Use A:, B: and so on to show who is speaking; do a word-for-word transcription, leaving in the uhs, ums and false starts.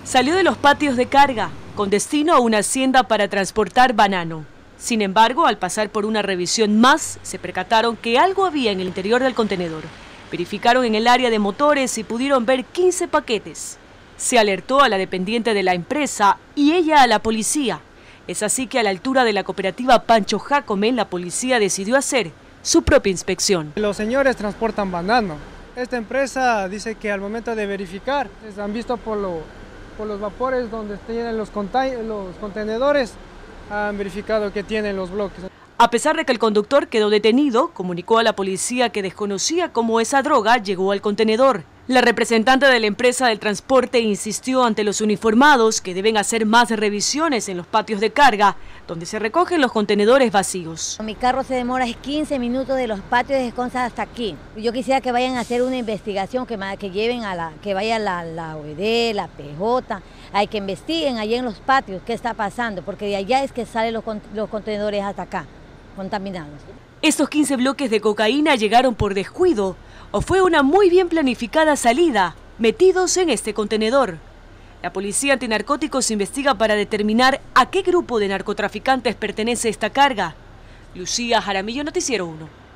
A: Salió de los patios de carga, con destino a una hacienda para transportar banano. Sin embargo, al pasar por una revisión más, se percataron que algo había en el interior del contenedor. Verificaron en el área de motores y pudieron ver quince paquetes. Se alertó a la dependiente de la empresa y ella a la policía. Es así que a la altura de la cooperativa Pancho Jácome, la policía decidió hacer su propia inspección.
B: Los señores transportan banano. Esta empresa dice que al momento de verificar, se han visto por, lo, por los vapores donde tienen los, los contenedores, han verificado que tienen los bloques.
A: A pesar de que el conductor quedó detenido, comunicó a la policía que desconocía cómo esa droga llegó al contenedor. La representante de la empresa del transporte insistió ante los uniformados que deben hacer más revisiones en los patios de carga, donde se recogen los contenedores vacíos.
C: Mi carro se demora quince minutos de los patios de Desconsa hasta aquí. Yo quisiera que vayan a hacer una investigación, que, que lleven a la, que vaya la, la O E D, la P J, hay que investiguen allá en los patios qué está pasando, porque de allá es que salen los, los contenedores hasta acá, contaminados.
A: Estos quince bloques de cocaína llegaron por descuido o fue una muy bien planificada salida, metidos en este contenedor. La policía antinarcóticos investiga para determinar a qué grupo de narcotraficantes pertenece esta carga. Lucía Jaramillo, Noticiero uno.